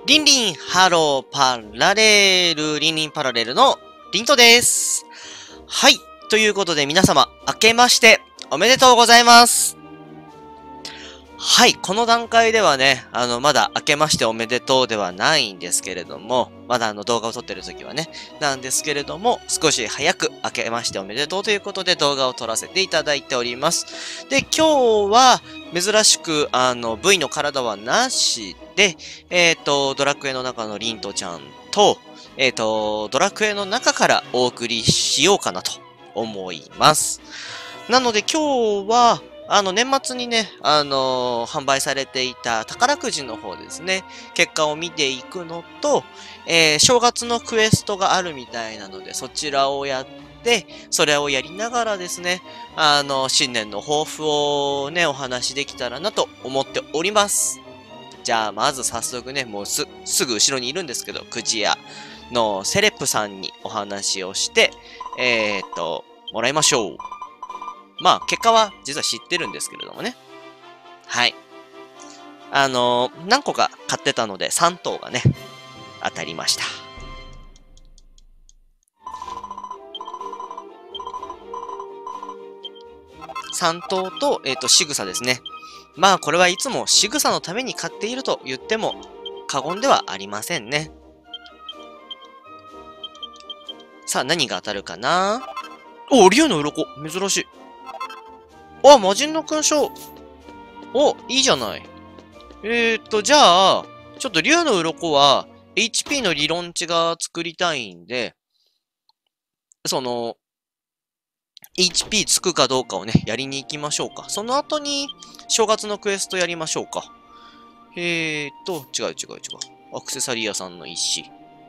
リンリンハローパラレル、リンリンパラレルのリントです。はい。ということで皆様、明けましておめでとうございます。はい。この段階ではね、まだ明けましておめでとうではないんですけれども、まだ動画を撮ってる時はね、なんですけれども、少し早く明けましておめでとうということで動画を撮らせていただいております。で、今日は珍しく、V の体はなしで、ドラクエの中のリントちゃんと、ドラクエの中からお送りしようかなと思います。なので今日は、年末にね、販売されていた宝くじの方ですね、結果を見ていくのと、正月のクエストがあるみたいなので、そちらをやって、それをやりながらですね、新年の抱負をね、お話できたらなと思っております。じゃあ、まず早速ね、もうすぐ後ろにいるんですけど、くじ屋のセレップさんにお話をして、もらいましょう。まあ、結果は実は知ってるんですけれどもね。はい。何個か買ってたので3等がね、当たりました。3等と、仕草ですね。まあ、これはいつも仕草のために買っていると言っても過言ではありませんね。さあ、何が当たるかな？お、竜の鱗。珍しい。あ、魔人の勲章。お、いいじゃない。じゃあ、ちょっと竜の鱗は、HP の理論値が作りたいんで、HP つくかどうかをね、やりに行きましょうか。その後に、正月のクエストやりましょうか。違う。アクセサリー屋さんの石。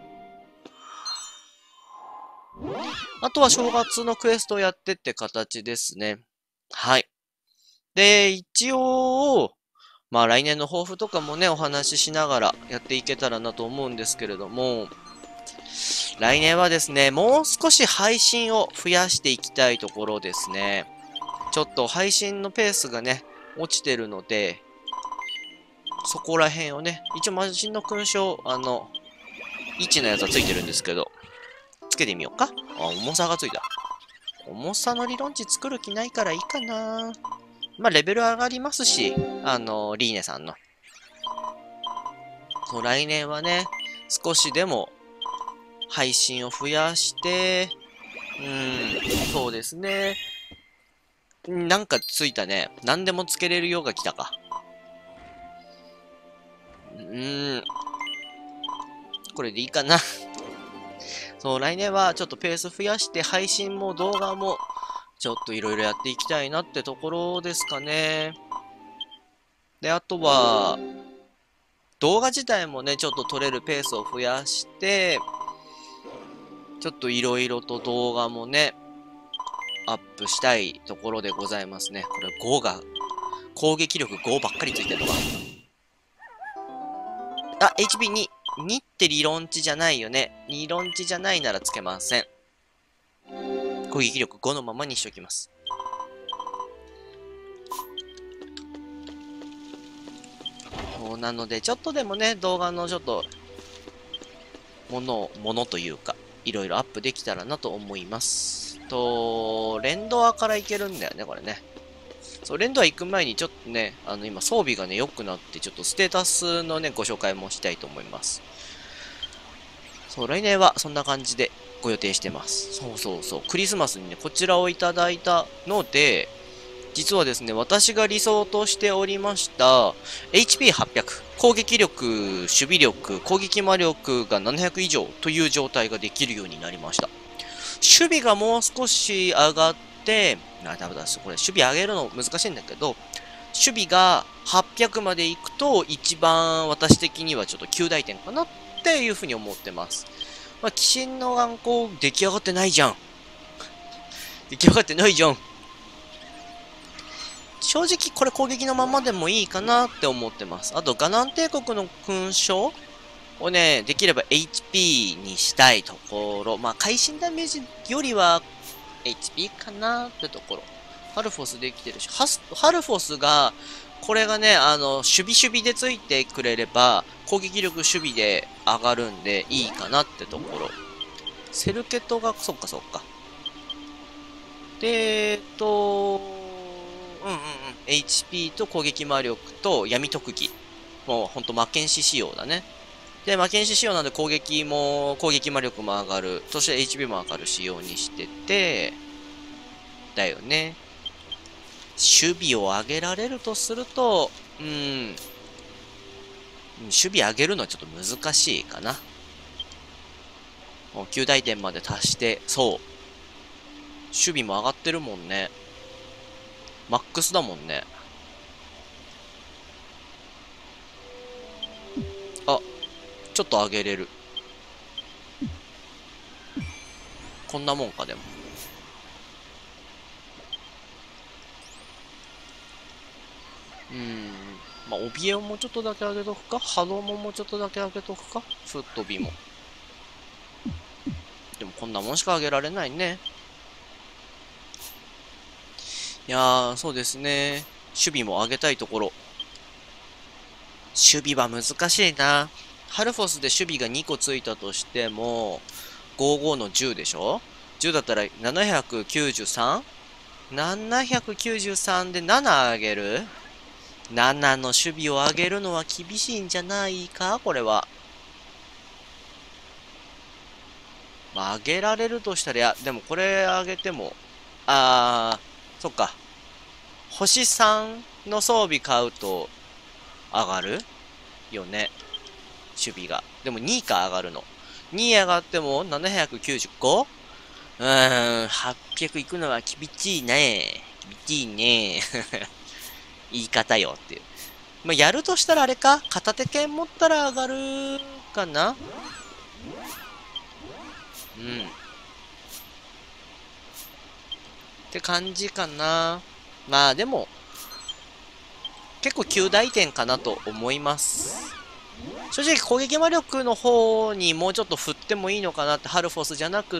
あとは正月のクエストをやってって形ですね。はい。で、一応、まあ来年の抱負とかもね、お話ししながらやっていけたらなと思うんですけれども、来年はですね、もう少し配信を増やしていきたいところですね。ちょっと配信のペースがね、落ちてるので、そこら辺をね、一応魔人の勲章、1のやつはついてるんですけど、つけてみようか。あ、重さがついた。重さの理論値作る気ないからいいかな。まあ、レベル上がりますし、リーネさんの。そう、来年はね、少しでも配信を増やして、そうですね。なんかついたね。何でもつけれるようが来たか。これでいいかな。そう、来年はちょっとペース増やして、配信も動画も、ちょっといろいろやっていきたいなってところですかね。で、あとは、動画自体もね、ちょっと撮れるペースを増やして、ちょっといろいろと動画もね、アップしたいところでございますね。これ5が、攻撃力5ばっかりついてるのか。あ、HP2。2って理論値じゃないよね。理論値じゃないならつけません。攻撃力5のままにしておきます。そうなので、ちょっとでもね、動画のちょっと、ものというか、いろいろアップできたらなと思います。連ドアからいけるんだよね、これね。そう、連ドア行く前にちょっとね、今装備がね、良くなって、ちょっとステータスのね、ご紹介もしたいと思います。そう、来年はそんな感じでご予定してます。そう。クリスマスにね、こちらをいただいたので、実はですね、私が理想としておりました、HP800、攻撃力、守備力、攻撃魔力が700以上という状態ができるようになりました。守備がもう少し上がって、ダメだ、これ守備上げるの難しいんだけど、守備が800まで行くと一番私的にはちょっと9大点かなっていうふうに思ってます。まあ、鬼神の眼光出来上がってないじゃん。出来上がってないじゃん。正直これ攻撃のままでもいいかなって思ってます。あと、ガナン帝国の勲章をね、できれば HP にしたいところ。まあ、会心ダメージよりは HP かなってところ。 ハルフォスできてるし、ハルフォスが、これがね、守備でついてくれれば、攻撃力守備で上がるんでいいかなってところ。セルケトが、そっかそっか。で、HP と攻撃魔力と闇特技。もうほんと魔剣士仕様だね。で、魔剣士仕様なんで攻撃魔力も上がる。そして HP も上がる仕様にしてて、だよね。守備を上げられるとすると、守備上げるのはちょっと難しいかな。もう9大点まで達して、そう。守備も上がってるもんね。マックスだもんね。あ、ちょっと上げれる。こんなもんか、でも。まあ、怯えをもうちょっとだけ上げとくか、波動ももうちょっとだけ上げとくか、吹っ飛びも。でもこんなもんしか上げられないね。いやー、そうですね。守備も上げたいところ。守備は難しいな。ハルフォスで守備が2個ついたとしても、55の10でしょ？ 10 だったら 793?793 で7上げる？ 7 の守備を上げるのは厳しいんじゃないかこれは。まあ、上げられるとしたら、いや、でもこれ上げても、そっか。星3の装備買うと上がるよね。守備が。でも2か上がるの。2上がっても 795？ 800いくのは厳しいね。厳しいね。言い方よっていう。まあ、やるとしたらあれか片手剣持ったら上がるかな。うん。って感じかな。まあでも、結構9大点かなと思います。正直攻撃魔力の方にもうちょっと振ってもいいのかなって、ハルフォスじゃなくって、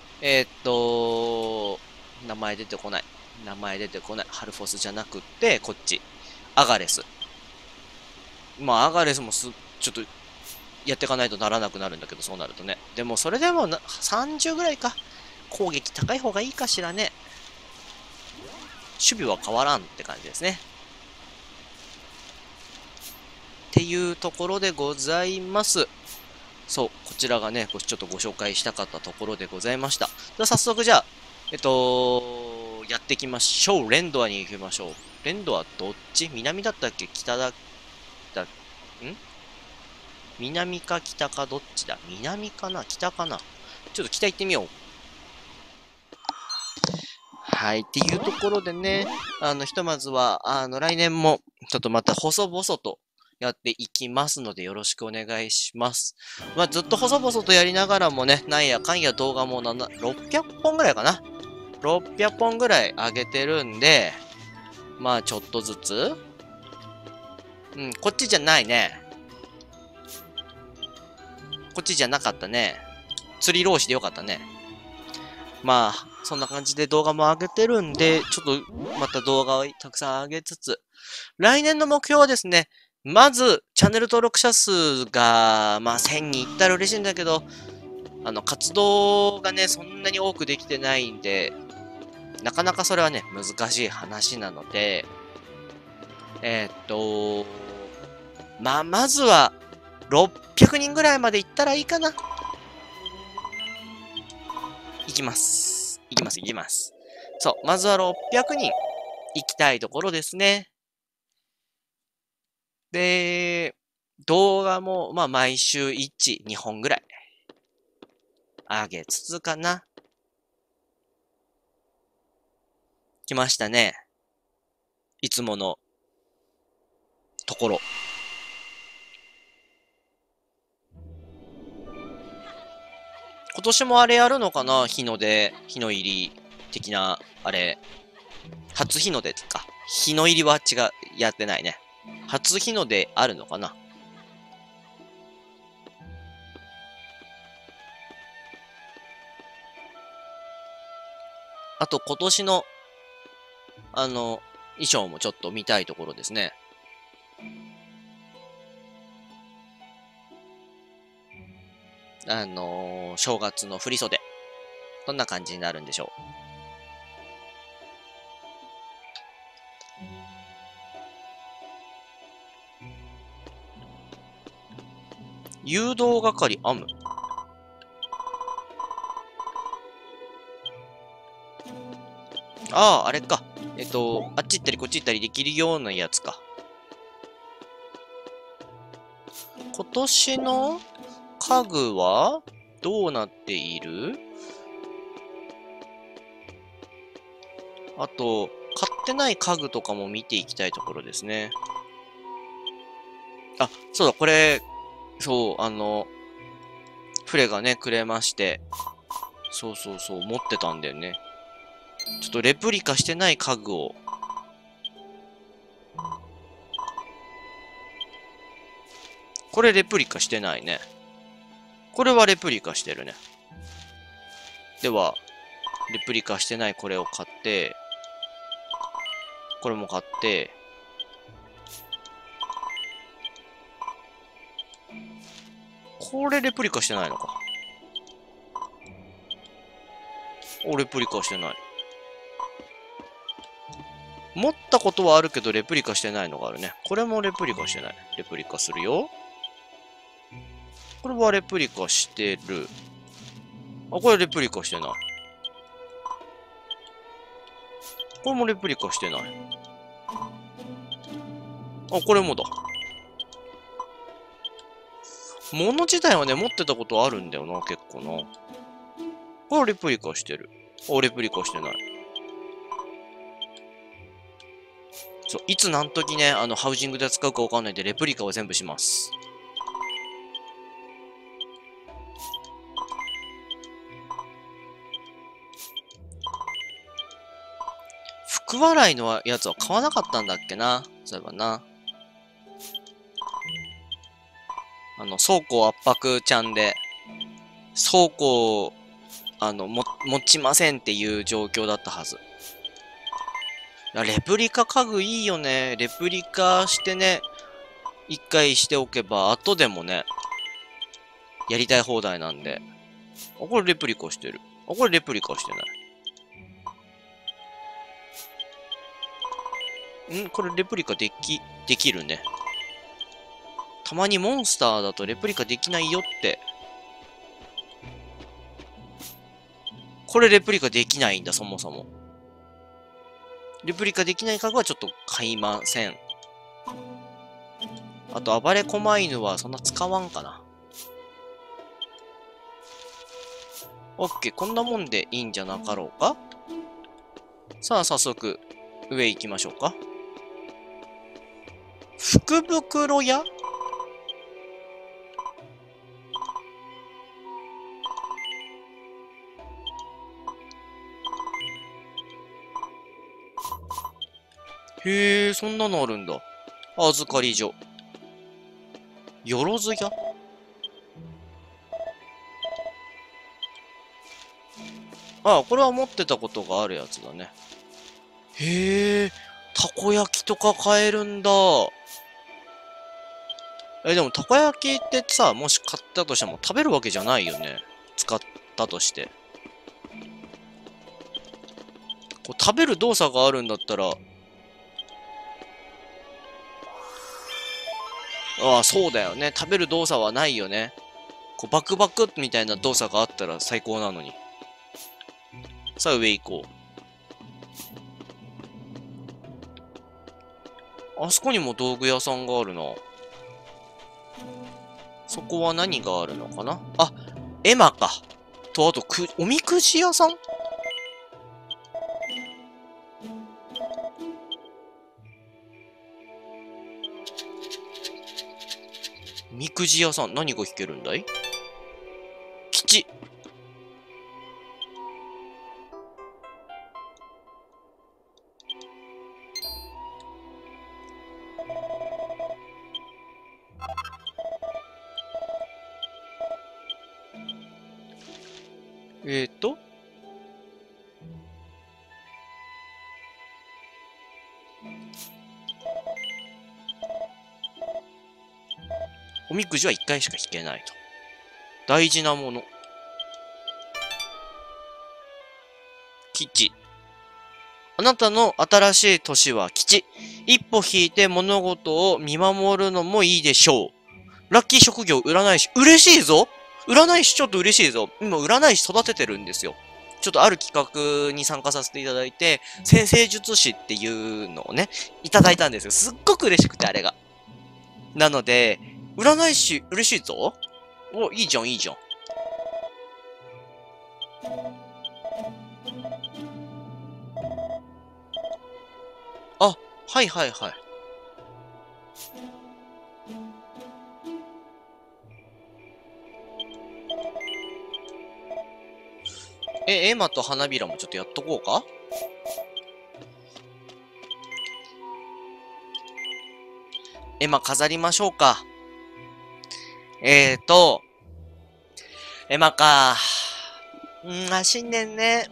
名前出てこない。名前出てこない。ハルフォスじゃなくって、こっち。アガレス。まあ、アガレスもちょっと、やっていかないとならなくなるんだけど、そうなるとね。でも、それでも30ぐらいか。攻撃高い方がいいかしらね。守備は変わらんって感じですね。っていうところでございます。そう、こちらがね、ちょっとご紹介したかったところでございました。では早速じゃあ、やっていきましょう。レンドアに行きましょう。レンドアどっち？南だったっけ？北だ、南か北かどっちだ？南かな？北かな？ちょっと北行ってみよう。はい。っていうところでね、ひとまずは、来年も、ちょっとまた細々とやっていきますので、よろしくお願いします。まあ、ずっと細々とやりながらもね、なんやかんや動画も600本ぐらいかな。600本ぐらい上げてるんで、まあ、ちょっとずつ。こっちじゃないね。こっちじゃなかったね。釣り浪士でよかったね。まあ、そんな感じで動画も上げてるんで、ちょっとまた動画をたくさん上げつつ、来年の目標はですね、まず、チャンネル登録者数が、まあ、1000人いったら嬉しいんだけど、活動がね、そんなに多くできてないんで、なかなかそれはね、難しい話なので、まあ、まずは、600人ぐらいまで行ったらいいかな。行きます。行きます、行きます。そう、まずは600人行きたいところですね。で、動画も、まあ、毎週1、2本ぐらい上げつつかな。来ましたね。いつものところ。今年もあれやるのかな？日の入り的な、あれ。初日の出か。日の入りは違う、やってないね。初日の出あるのかな？あと今年の衣装もちょっと見たいところですね。正月の振り袖。どんな感じになるんでしょう。誘導係アム。ああ、あれか。あっち行ったりこっち行ったりできるようなやつか。今年の家具はどうなっている？あと、買ってない家具とかも見ていきたいところですね。あ、そうだ、これ、そう、フレがね、くれまして。そうそうそう、持ってたんだよね。ちょっとレプリカしてない家具を。これレプリカしてないね。これはレプリカしてるね。では、レプリカしてないこれを買って、これも買って、これレプリカしてないのか。お、レプリカしてない。持ったことはあるけど、レプリカしてないのがあるね。これもレプリカしてない。レプリカするよ。これはレプリカしてる。あ、これレプリカしてない。これもレプリカしてない。あ、これもだ。物自体はね、持ってたことあるんだよな、結構な。これレプリカしてる。あ、レプリカしてない。そう、いつ何時ね、ハウジングで使うかわかんないんで、レプリカは全部します。福笑いのやつは買わなかったんだっけな。そういえばな。倉庫圧迫ちゃんで、倉庫を、持ちませんっていう状況だったはず。いや、レプリカ家具いいよね。レプリカしてね、一回しておけば、後でもね、やりたい放題なんで。あ、これレプリカしてる。あ、これレプリカしてない。これレプリカできるね。たまにモンスターだとレプリカできないよって。これレプリカできないんだ、そもそも。レプリカできない家具はちょっと買いません。あと、暴れ狛犬はそんな使わんかな。オッケー、こんなもんでいいんじゃなかろうか。さあ、早速、上行きましょうか。福袋屋？へえ、そんなのあるんだ。預かり所。よろず屋？ああ、これは持ってたことがあるやつだね。へえ、たこ焼きとか買えるんだ。でも、たこ焼きってさ、もし買ったとしても食べるわけじゃないよね。使ったとして。こう食べる動作があるんだったら、ああ、そうだよね。食べる動作はないよね。こうバクバクみたいな動作があったら最高なのに。さあ、上行こう。あそこにも道具屋さんがあるな。そこは何があるのかなあ、エマか。と、あと、おみくじ屋さん？おみくじ屋さん、何が引けるんだい？吉。えーと、 おみくじは1回しか引けないと。大事なもの。吉。あなたの新しい年は吉。一歩引いて物事を見守るのもいいでしょう。ラッキー職業占い師。嬉しいぞ。占い師ちょっと嬉しいぞ。今占い師育ててるんですよ。ちょっとある企画に参加させていただいて、先生術師っていうのをね、いただいたんですよ。すっごく嬉しくて、あれが。なので、占い師嬉しいぞ。お、いいじゃん、いいじゃん。あ、はいはいはい。エマと花びらもちょっとやっとこうか。エマ飾りましょうか。エマか。新年ね。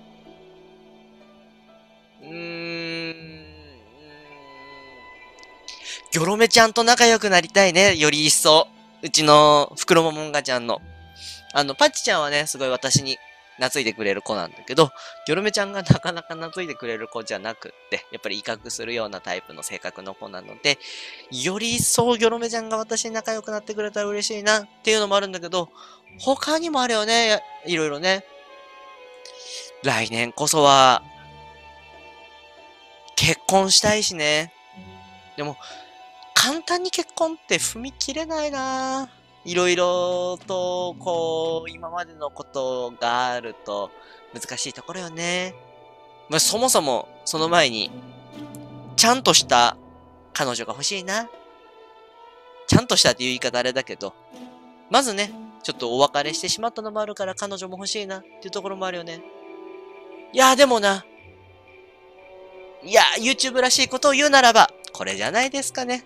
ギョロメちゃんと仲良くなりたいね。より一層。うちのフクロモモンガちゃんの。パッチちゃんはね、すごい私に懐いてくれる子なんだけど、ギョロメちゃんがなかなか懐いてくれる子じゃなくって、やっぱり威嚇するようなタイプの性格の子なので、より一層ギョロメちゃんが私に仲良くなってくれたら嬉しいなっていうのもあるんだけど、他にもあるよね。いろいろね。来年こそは、結婚したいしね。でも、簡単に結婚って踏み切れないないろいろと、今までのことがあると難しいところよね。まあ、そもそも、その前に、ちゃんとした彼女が欲しいな。ちゃんとしたっていう言い方あれだけど、まずね、ちょっとお別れしてしまったのもあるから彼女も欲しいなっていうところもあるよね。いや、でもな。いや、YouTube らしいことを言うならば、これじゃないですかね。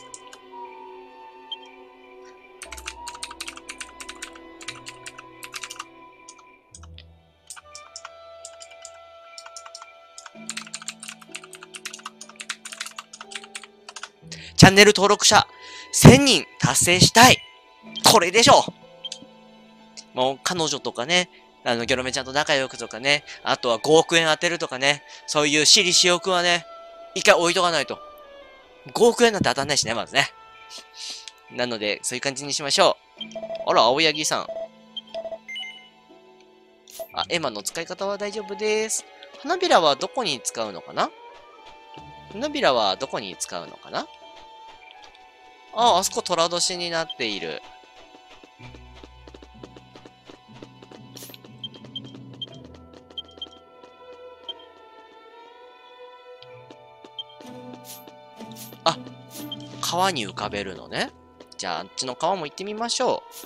チャンネル登録者1000人達成したい。これでしょう。もう彼女とかね、ギョロメちゃんと仲良くとかね、あとは5億円当てるとかね、そういう私利私欲はね、一回置いとかないと。5億円なんて当たんないしね、まずね。なので、そういう感じにしましょう。あら、青柳さん。あ、エマの使い方は大丈夫です。花びらはどこに使うのかな？花びらはどこに使うのかな？あ、あそこ虎年になっている。あ、川に浮かべるのね。じゃあ、あっちの川も行ってみましょう。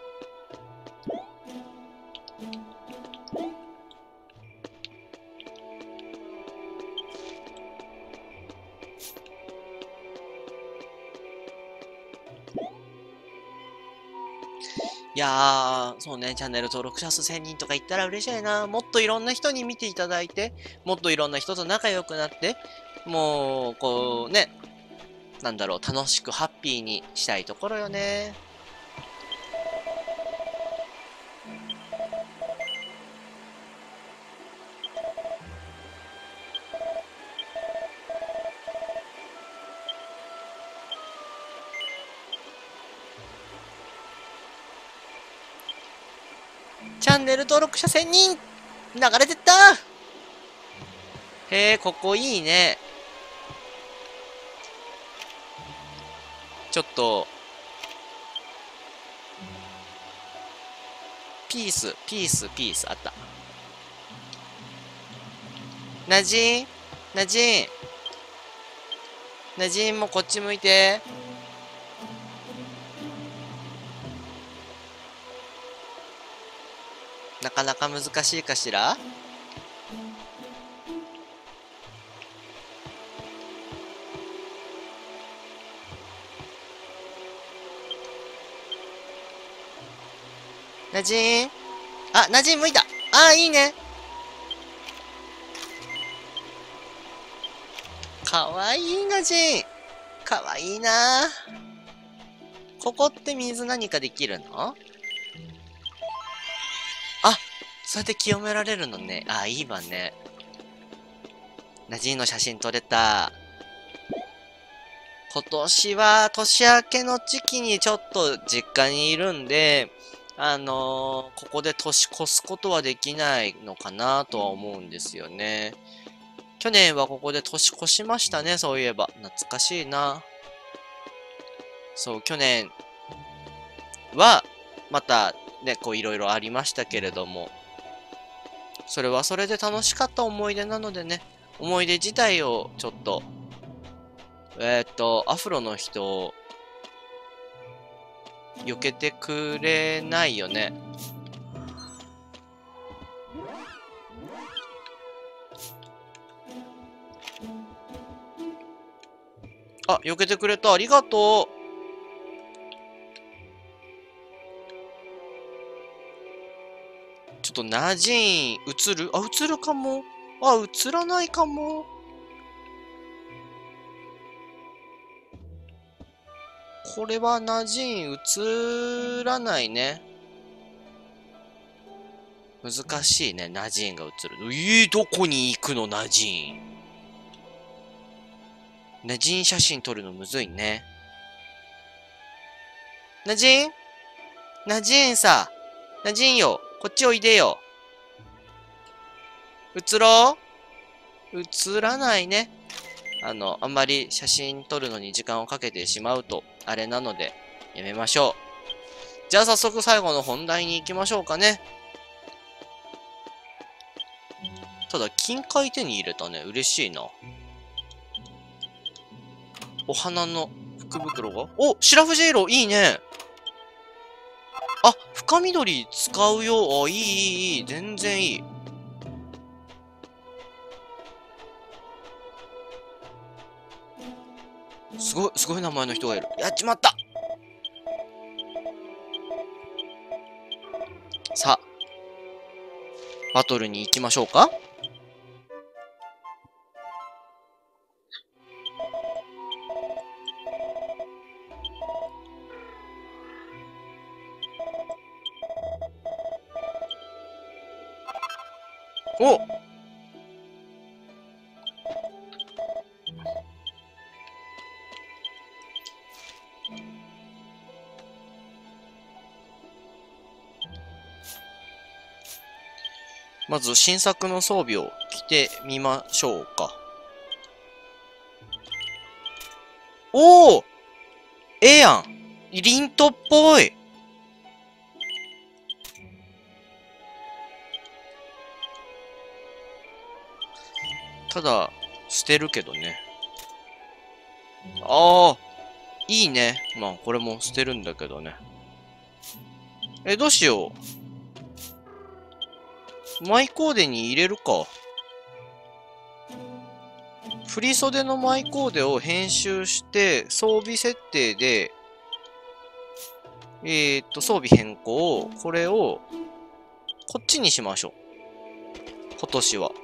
いやー、そうね、チャンネル登録者数1000人とか言ったら嬉しいな。もっといろんな人に見ていただいて、もっといろんな人と仲良くなって、もう、こうね、なんだろう、楽しくハッピーにしたいところよね。チャンネル登録者1000人流れてったへえ、ここいいね。ちょっと、ピース、ピース、ピース、あった。ナジンナジンナジンもこっち向いて。なかなか難しいかしら？ナジンあ、ナジン向いた。ああ、いいね。かわいいナジン。 かわいいな。ここって水何かできるの？あ、そうやって清められるのね。あ、いいわね。ナジーンの写真撮れた。今年は年明けの時期にちょっと実家にいるんで、ここで年越すことはできないのかなとは思うんですよね。去年はここで年越しましたね、そういえば。懐かしいな。そう、去年は、またね、こういろいろありましたけれども、それはそれで楽しかった思い出なのでね、思い出自体をちょっと、アフロの人、避けてくれないよね。あ、避けてくれた。ありがとう。ちょっとナジーン、映る？あ、映るかも。あ、映らないかも。これはナジーン映らないね。難しいね、ナジーンが映る。どこに行くの、ナジーン。ナジーン写真撮るのむずいね。ナジーンナジーンさ。ナジーンよ。こっちおいでよ。映ろう？映らないね。あんまり写真撮るのに時間をかけてしまうと、あれなので、やめましょう。じゃあ早速最後の本題に行きましょうかね。ただ、金塊手に入れたね。嬉しいな。お花の福袋が。お、シラフジェイロいいね。あ、深緑使うよ。あ、いい、いい。全然いい。すごい名前の人がいる。やっちまった。さあ、バトルに行きましょうか。お、まず新作の装備を着てみましょうか。おお、ええやん。リントっぽい。ただ、捨てるけどね。ああ、いいね。まあ、これも捨てるんだけどね。どうしよう。マイコーデに入れるか。振り袖のマイコーデを編集して、装備設定で、装備変更、これを、こっちにしましょう。今年は。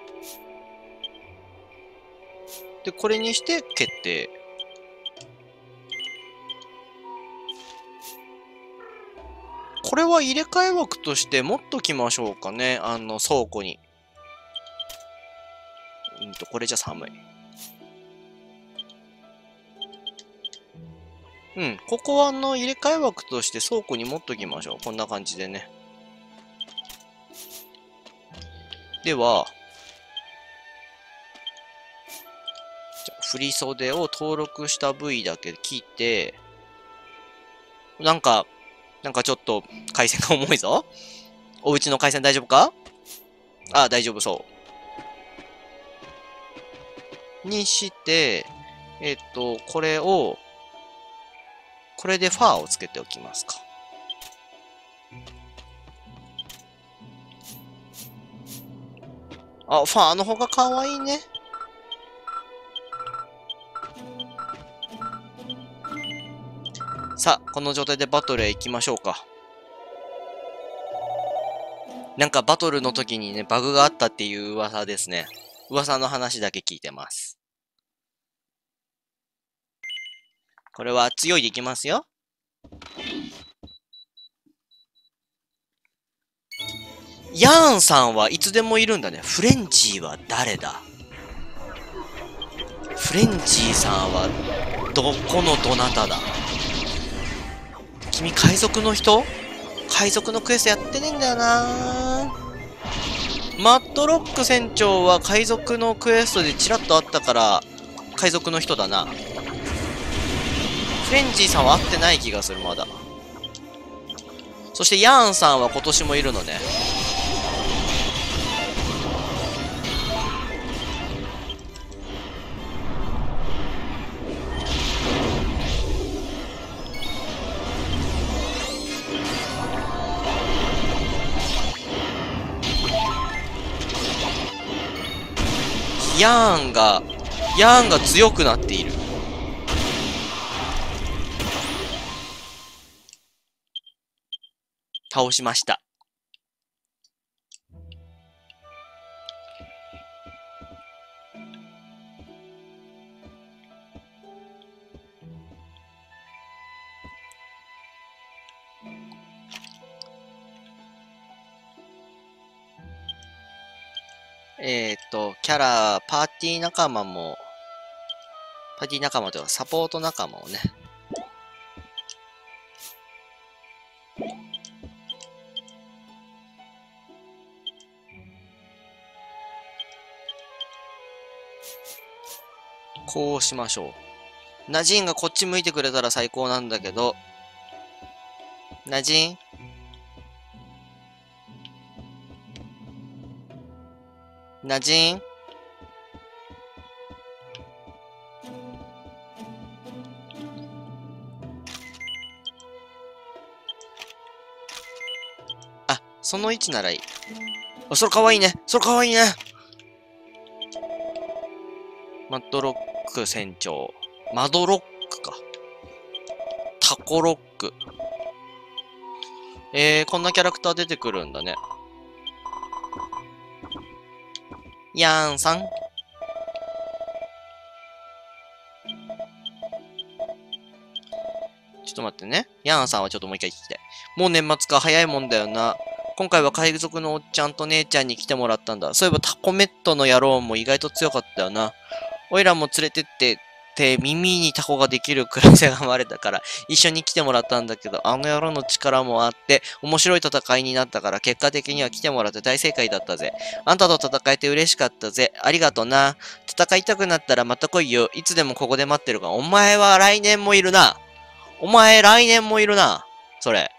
で、これにして決定。これは入れ替え枠として持っときましょうかね。倉庫に。これじゃ寒い。うん。ここは入れ替え枠として倉庫に持っときましょう。こんな感じでね。では、じゃあ振り袖を登録した部位だけ切って、なんかちょっと回線が重いぞ。お家の回線大丈夫か？ああ、大丈夫そう。にして、これを、これでファーをつけておきますか。あ、ファーの方が可愛いね。さあ、この状態でバトルへ行きましょうか。なんかバトルの時にね、バグがあったっていう噂ですね。噂の話だけ聞いてます。 これは強いでいきますよ。ヤーンさんはいつでもいるんだね。フレンチーは誰だ？フレンチーさんはどこのどなただ？君海賊の人？海賊のクエストやってねえんだよな。マッドロック船長は海賊のクエストでチラッとあったから海賊の人だな。フレンチーさんは会ってない気がする、まだ。そしてヤーンさんは今年もいるのね。ヤーンが強くなっている。倒しました。キャラ、パーティー仲間というかサポート仲間をね。こうしましょう。ナジーンがこっち向いてくれたら最高なんだけど。ナジーン？ナジーン？あ、その位置ならいい。あ、それかわいいね。それかわいいね。マッドロック船長。マドロックか。タコロック。こんなキャラクター出てくるんだね。ヤーンさん。ちょっと待ってね。ヤーンさんはちょっともう一回聞きたい。もう年末か、早いもんだよな。今回は海賊のおっちゃんと姉ちゃんに来てもらったんだ。そういえばタコメットの野郎も意外と強かったよな。おいらも連れてって耳にタコができるクラセが生まれたから一緒に来てもらったんだけど、あの野郎の力もあって面白い戦いになったから結果的には来てもらって大正解だったぜ。あんたと戦えて嬉しかったぜ。ありがとな。戦いたくなったらまた来いよ。いつでもここで待ってるから。お前は来年もいるな。お前来年もいるな。それ。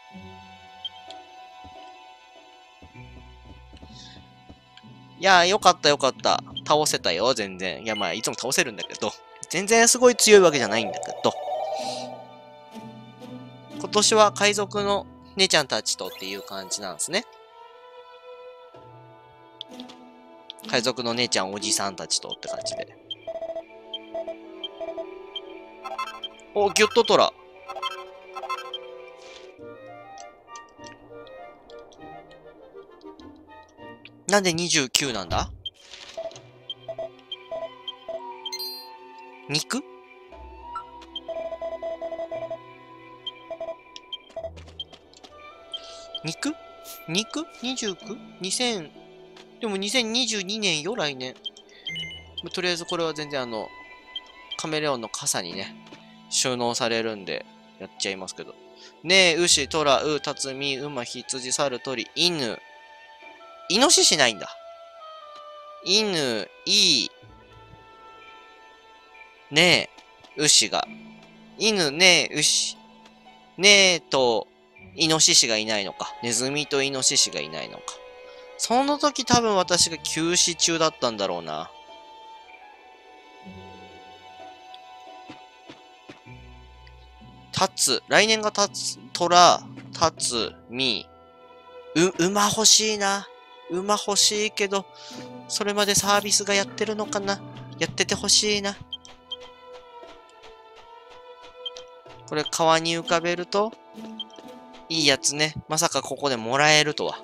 いや、よかったよかった。倒せたよ、全然。いや、まあ、いつも倒せるんだけど。全然すごい強いわけじゃないんだけど。今年は海賊の姉ちゃんたちとっていう感じなんですね。海賊の姉ちゃんおじさんたちとって感じで。お、ギュッとトラ。なんで29なんだ？肉？肉 29？2000、でも2022年よ、来年。とりあえずこれは全然カメレオンの傘にね、収納されるんで、やっちゃいますけど。ねえ、牛、トラ、タツミ、馬、羊、猿、鳥、犬。イノシシないんだ。犬、ねえ、牛が。犬、ねえ、牛。ねえと、イノシシがいないのか。ネズミとイノシシがいないのか。その時多分私が休止中だったんだろうな。来年がトラ、タツ、ミ、馬欲しいな。馬欲しいけど、それまでサービスがやってるのかな。やってて欲しいな。これ川に浮かべると、いいやつね。まさかここでもらえるとは。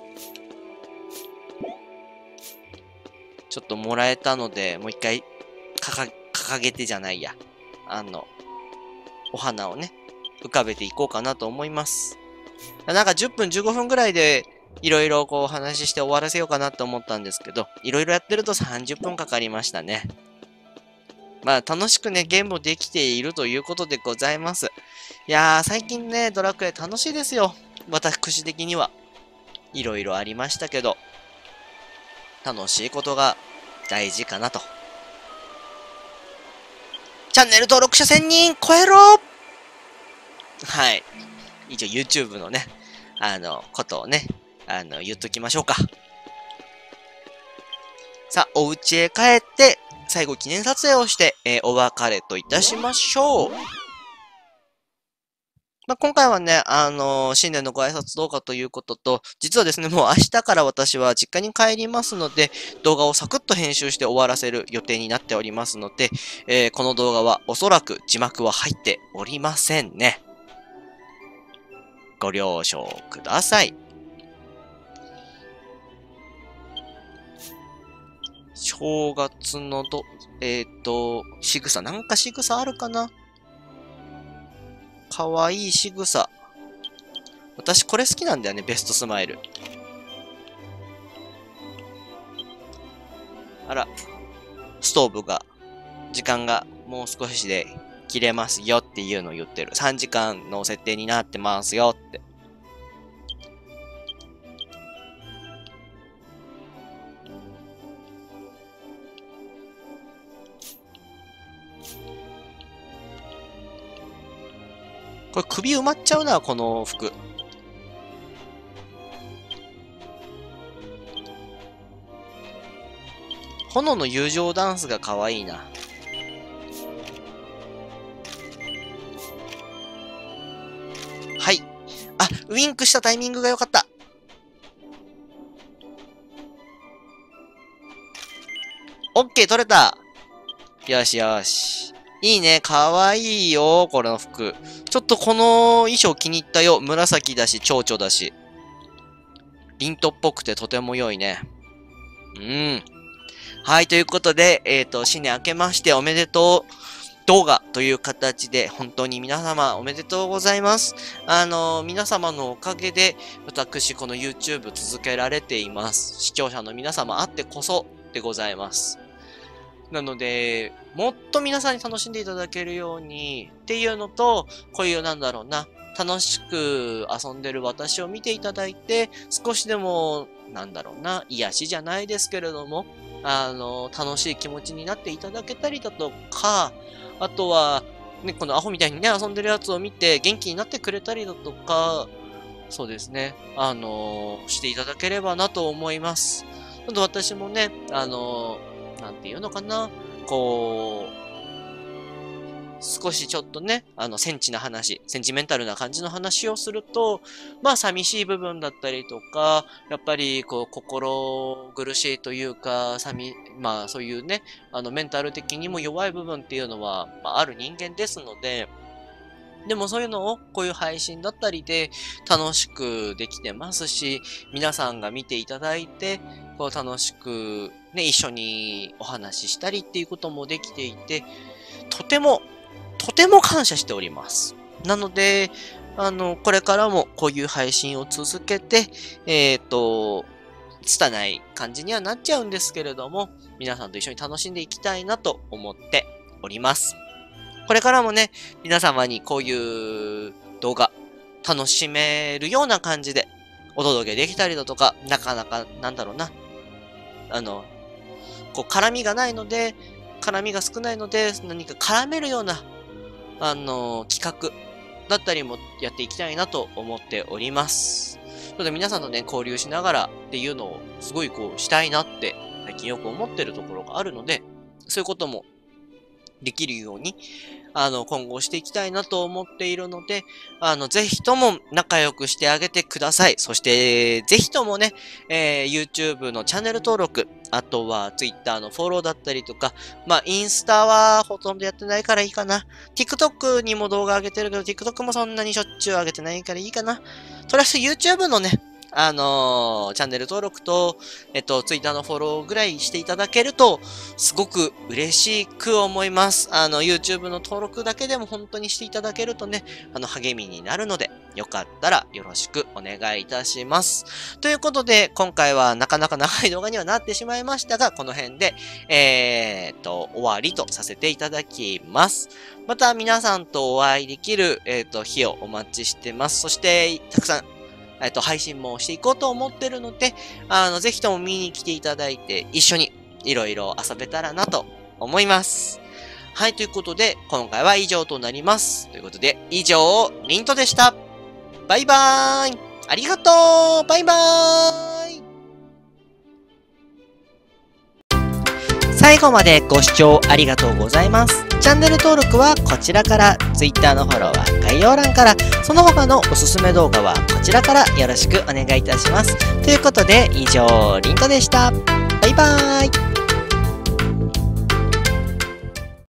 ちょっともらえたので、もう一回、掲げてじゃないや。 お花をね、浮かべていこうかなと思います。なんか10分15分ぐらいで、いろいろこう話して終わらせようかなと思ったんですけど、いろいろやってると30分かかりましたね。まあ楽しくね、ゲームもできているということでございます。いやー、最近ね、ドラクエ楽しいですよ。私的には。いろいろありましたけど、楽しいことが大事かなと。チャンネル登録者1000人超えろはい。一応 YouTube のね、ことをね、言っときましょうか。さあ、お家へ帰って、最後記念撮影をして、お別れといたしましょう。まあ、今回はね、新年のご挨拶動画ということと、実はですね、もう明日から私は実家に帰りますので、動画をサクッと編集して終わらせる予定になっておりますので、この動画はおそらく字幕は入っておりませんね。ご了承ください。正月の仕草、なんか仕草あるかな？かわいい仕草。私これ好きなんだよね、ベストスマイル。あら、ストーブが、時間がもう少しで切れますよっていうのを言ってる。3時間の設定になってますよって。これ首埋まっちゃうな、この服。炎の友情ダンスが可愛いな。はい。あ、ウィンクしたタイミングが良かった。オッケー、取れた。よしよし。いいね。かわいいよ。これの服。ちょっとこの衣装気に入ったよ。紫だし、蝶々だし。リントっぽくてとても良いね。はい。ということで、新年明けましておめでとう動画という形で、本当に皆様おめでとうございます。皆様のおかげで、私この YouTube 続けられています。視聴者の皆様あってこそでございます。なので、もっと皆さんに楽しんでいただけるようにっていうのと、こういう楽しく遊んでる私を見ていただいて、少しでも、癒しじゃないですけれども、楽しい気持ちになっていただけたりだとか、あとは、ね、このアホみたいにね、遊んでるやつを見て元気になってくれたりだとか、そうですね、していただければなと思います。私もね、なんていうのかな、こう、少しちょっとね、センチメンタルな感じの話をすると、まあ寂しい部分だったりとか、やっぱりこう心苦しいというか、まあそういうね、メンタル的にも弱い部分っていうのは、まあ、ある人間ですので、でもそういうのをこういう配信だったりで楽しくできてますし、皆さんが見ていただいて、こう楽しくね、一緒にお話ししたりっていうこともできていて、とても感謝しております。なので、これからもこういう配信を続けて、拙い感じにはなっちゃうんですけれども、皆さんと一緒に楽しんでいきたいなと思っております。これからもね、皆様にこういう動画、楽しめるような感じでお届けできたりだとか、なかなか、こう、絡みが少ないので、何か絡めるような、企画だったりもやっていきたいなと思っております。なので皆さんとね、交流しながらっていうのをすごいこうしたいなって最近よく思ってるところがあるので、そういうこともできるように、今後していきたいなと思っているので、ぜひとも仲良くしてあげてください。そして、ぜひともね、YouTube のチャンネル登録、あとは Twitter のフォローだったりとか、まあ、インスタはほとんどやってないからいいかな。TikTok にも動画上げてるけど、TikTok もそんなにしょっちゅう上げてないからいいかな。とりあえず YouTube のね、 チャンネル登録と、Twitter のフォローぐらいしていただけると、すごく嬉しく思います。YouTube の登録だけでも本当にしていただけるとね、励みになるので、よかったらよろしくお願いいたします。ということで、今回はなかなか長い動画にはなってしまいましたが、この辺で、終わりとさせていただきます。また皆さんとお会いできる、日をお待ちしてます。そして、たくさん、配信もしていこうと思ってるので、ぜひとも見に来ていただいて、一緒にいろいろ遊べたらなと思います。はい、ということで、今回は以上となります。ということで、以上、リントでした。バイバーイ。ありがとう。バイバーイ。最後までご視聴ありがとうございます。チャンネル登録はこちらから、Twitter のフォローは概要欄から、その他のおすすめ動画はこちらからよろしくお願いいたします。ということで、以上、リントでした。バイバーイ。